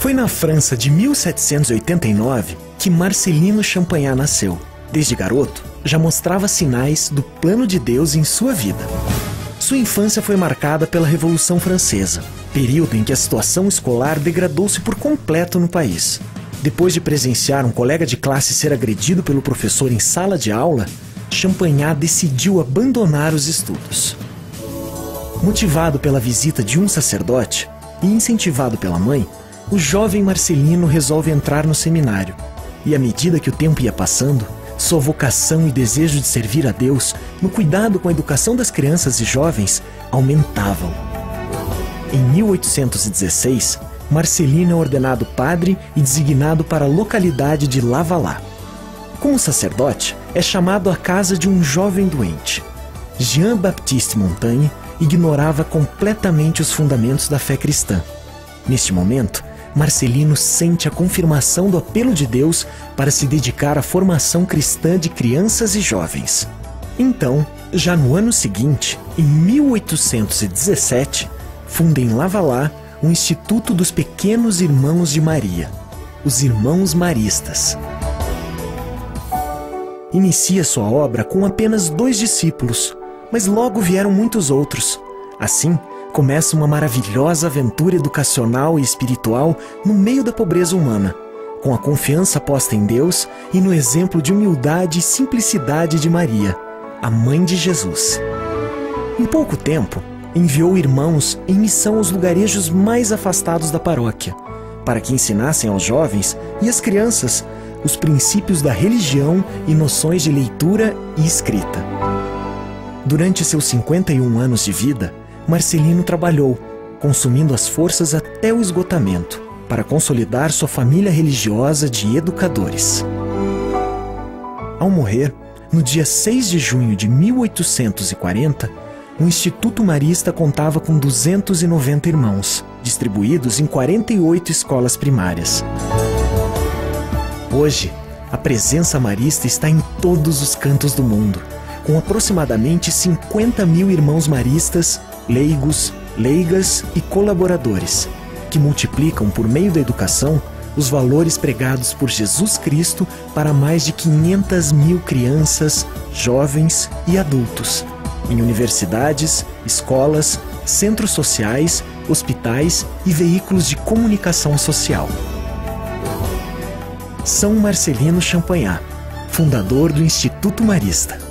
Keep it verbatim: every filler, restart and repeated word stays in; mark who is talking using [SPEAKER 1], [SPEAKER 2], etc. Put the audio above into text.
[SPEAKER 1] Foi na França de mil setecentos e oitenta e nove que Marcelino Champagnat nasceu. Desde garoto, já mostrava sinais do plano de Deus em sua vida. Sua infância foi marcada pela Revolução Francesa, período em que a situação escolar degradou-se por completo no país. Depois de presenciar um colega de classe ser agredido pelo professor em sala de aula, Champagnat decidiu abandonar os estudos. Motivado pela visita de um sacerdote e incentivado pela mãe, o jovem Marcelino resolve entrar no seminário. E à medida que o tempo ia passando, sua vocação e desejo de servir a Deus no cuidado com a educação das crianças e jovens aumentavam. Em mil oitocentos e dezesseis, Marcelino é ordenado padre e designado para a localidade de Lavalá. Como sacerdote, é chamado à casa de um jovem doente. Jean-Baptiste Montaigne ignorava completamente os fundamentos da fé cristã. Neste momento, Marcelino sente a confirmação do apelo de Deus para se dedicar à formação cristã de crianças e jovens. Então, já no ano seguinte, em mil oitocentos e dezessete, funda em Lavalá o Instituto dos Pequenos Irmãos de Maria, os Irmãos Maristas. Inicia sua obra com apenas dois discípulos, mas logo vieram muitos outros. Assim, começa uma maravilhosa aventura educacional e espiritual no meio da pobreza humana, com a confiança posta em Deus e no exemplo de humildade e simplicidade de Maria, a mãe de Jesus. Em pouco tempo, enviou irmãos em missão aos lugarejos mais afastados da paróquia, para que ensinassem aos jovens e às crianças os princípios da religião e noções de leitura e escrita. Durante seus cinquenta e um anos de vida, Marcelino trabalhou, consumindo as forças até o esgotamento, para consolidar sua família religiosa de educadores. Ao morrer, no dia seis de junho de mil oitocentos e quarenta, o Instituto Marista contava com duzentos e noventa irmãos, distribuídos em quarenta e oito escolas primárias. Hoje, a presença marista está em todos os cantos do mundo, com aproximadamente cinquenta mil irmãos maristas, leigos, leigas e colaboradores, que multiplicam por meio da educação os valores pregados por Jesus Cristo para mais de quinhentas mil crianças, jovens e adultos, em universidades, escolas, centros sociais, hospitais e veículos de comunicação social. São Marcelino Champagnat, fundador do Instituto Marista.